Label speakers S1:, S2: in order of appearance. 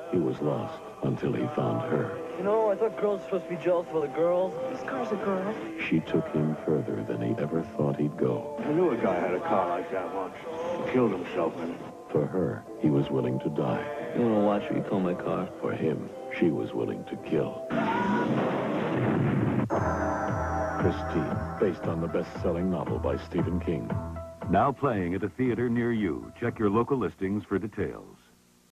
S1: He was lost until he found her.
S2: You know, I thought girls were supposed to be jealous of other girls.
S3: This car's a girl.
S1: She took him further than he ever thought he'd go.
S4: I knew a guy had a car like that once. He killed himself in it.
S1: For her, he was willing to die.
S2: You want to watch her? You call my car.
S1: For him, she was willing to kill. Christine, based on the best-selling novel by Stephen King.
S5: Now playing at a theater near you. Check your local listings for details.